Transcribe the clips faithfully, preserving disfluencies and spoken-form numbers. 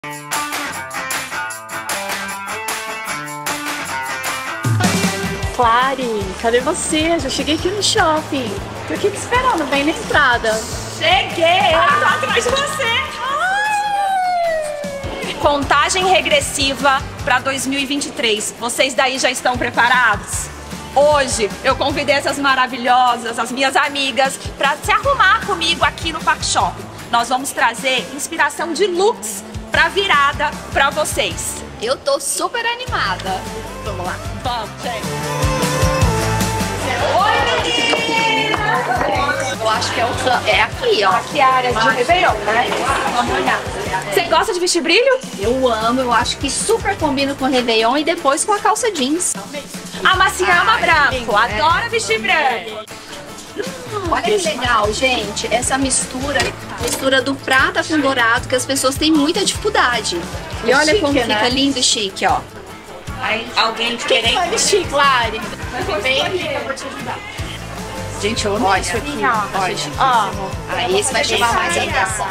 Clary, cadê você? Já cheguei aqui no shopping. Tô aqui te esperando, bem na entrada. Cheguei! Ah, tô atrás de você! Ai. Contagem regressiva para dois mil e vinte e três. Vocês daí já estão preparados? Hoje eu convidei essas maravilhosas, as minhas amigas, para se arrumar comigo aqui no Park Shopping. Nós vamos trazer inspiração de looks para virada para vocês. Eu tô super animada. Vamos lá. Vamos, gente. Oi, meninas! Eu acho que é, o, é aqui, ó. Aqui é a área de Réveillon, né? Vamos olhar. Você gosta de vestir brilho? Eu amo, eu acho que super combina com o Réveillon e depois com a calça jeans. A Massinha ama branco, adora vestir branco. Olha que legal, gente, essa mistura, mistura do prata com dourado, que as pessoas têm muita dificuldade. E olha como fica lindo e chique, ó. Aí, alguém diferente. Quem vai vestir, Clary? Vem aqui que eu vou te ajudar. Gente, eu amo isso aqui. Olha, Ó, aí esse vai chamar mais a atenção.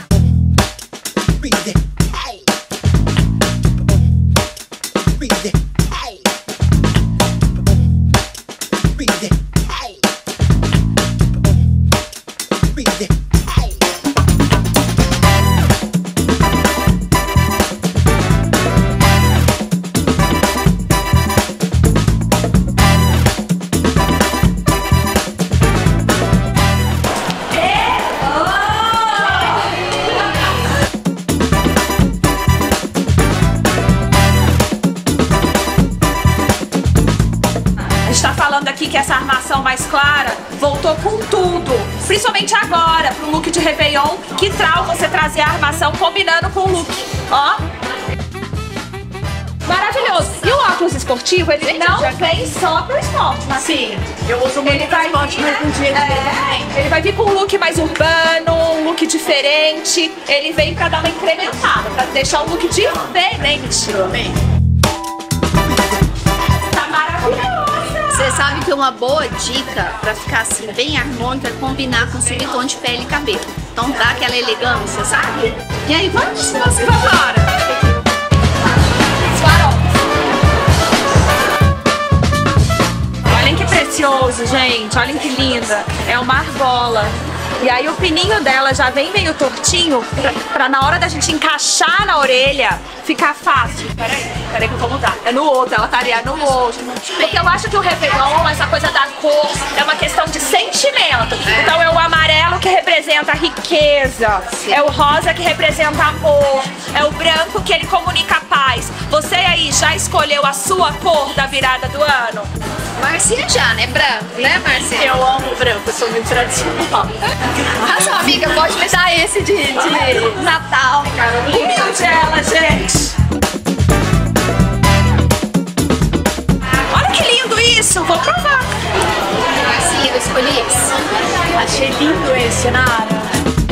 aqui que essa armação mais clara voltou com tudo, principalmente agora pro look de Réveillon. Que tal você trazer a armação combinando com o look, ó. Maravilhoso. E o óculos esportivo, ele não vem só pro esporte, mas sim, eu uso muito pro esporte, mas no dia a dia. Ele vai vir com um look mais urbano, um look diferente. Ele vem pra dar uma incrementada, pra deixar um look diferente. Tá maravilhoso. Você sabe que uma boa dica pra ficar assim bem harmônica é combinar com subtom de pele e cabelo. Então dá aquela elegância, sabe? E aí, vamos, vamos embora. Olhem que precioso, gente. Olhem que linda. É uma argola. E aí o pininho dela já vem meio tortinho pra, pra na hora da gente encaixar na orelha ficar fácil. Peraí, peraí que eu vou mudar. É no outro, ela estaria no outro. Porque eu acho que o Réveillon, essa coisa da cor, é uma questão de sentimento. Então é o amarelo que representa a riqueza, é o rosa que representa amor, é o branco que ele comunica a paz. Você aí já escolheu a sua cor da virada do ano? Marcinha já, né? Branco, né, Marcinha? Eu amo branco, eu sou muito tradicional. A sua amiga pode me dar esse de, de Natal. Humilde ela, gente. Olha que lindo isso, vou provar. Marcinha, eu escolhi esse. Achei lindo esse, Nara.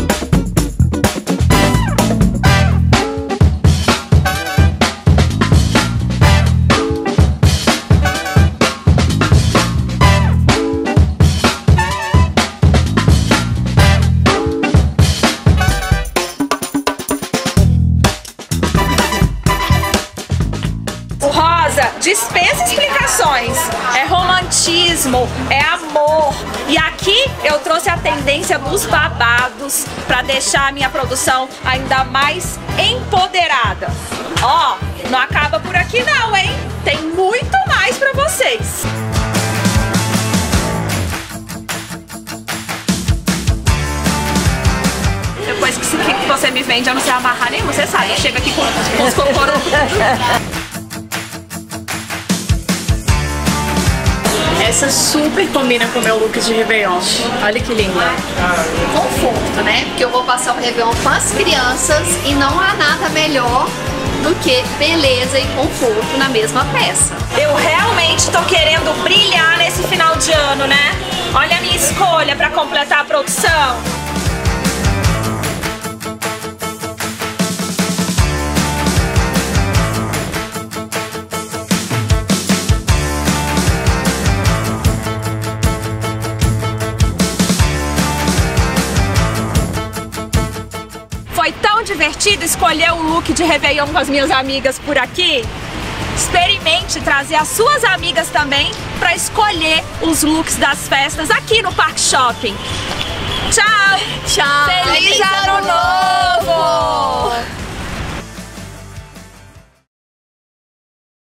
Dispensa explicações, é romantismo, é amor. E aqui eu trouxe a tendência dos babados para deixar a minha produção ainda mais empoderada. Ó, não acaba por aqui não, hein? Tem muito mais para vocês. Depois que você me vende, eu não sei amarrar nenhum, você sabe, eu chego aqui com, com os cocorocos. Essa super combina com o meu look de Réveillon. Olha que linda. Conforto, né? Porque eu vou passar o Réveillon com as crianças e não há nada melhor do que beleza e conforto na mesma peça. Eu realmente tô querendo brilhar nesse final de ano, né? Olha a minha escolha para completar a produção. divertido escolher um look de Réveillon com as minhas amigas por aqui? Experimente trazer as suas amigas também para escolher os looks das festas aqui no Parque Shopping. Tchau! Tchau! Feliz Ano Novo!